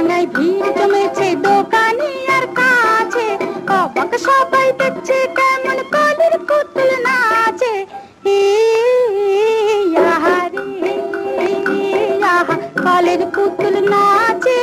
ভাঙায় ভিড় জমেছে দোকানে আর কাছে, অবাক সবাই দেখছে কেমন কলের পুতুল নাচে। কলের পুতুল নাচে।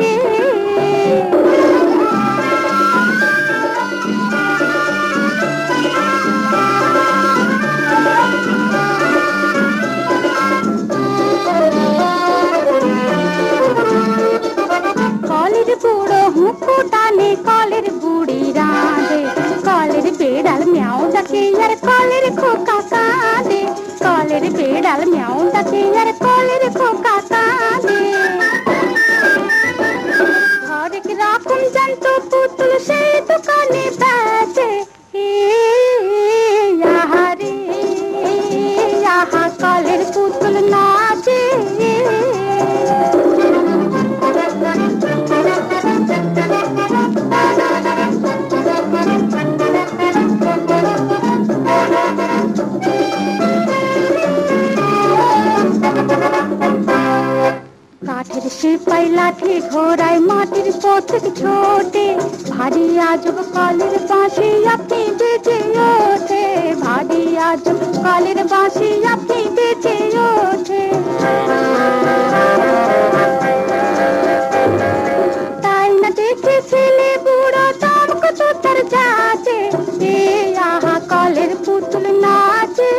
কলের বুড়ো হুঁকো টানে, কলের বুড়ি রাঁধে, কলের বেড়াল মিয়াও ডাকে আর কলের খোকা কাঁদে, কলের বেড়াল মিয়াও ডাকে আর কলের খোকা কাঁদে। হরেক রকম জন্তু পুতুল সেই দোকানে বেচে। আহারে আহা কলের পুতুল নাচে। কাঠের সিপাই লাঠি ঘোড়ায় মাটির পথিক ছোটে, ভারী আজব কলের বাঁশি আপনি বেজে ওঠে, ভারী আজব কলের বাঁশি আপনি বেজে ওঠে। তাই না দেখে ছেলে বুড়ো দাম কত তার যাচ্ছে, আহা কলের পুতুল নাচে।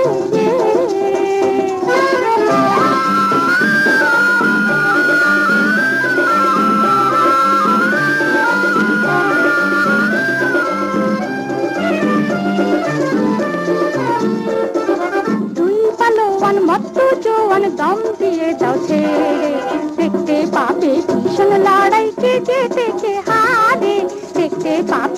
জোয়ান দম দিয়ে যাও ছেড়ে, দেখতে পাবে ভীষণ লড়াই কে যেতে কে হারে, দেখতে পাবে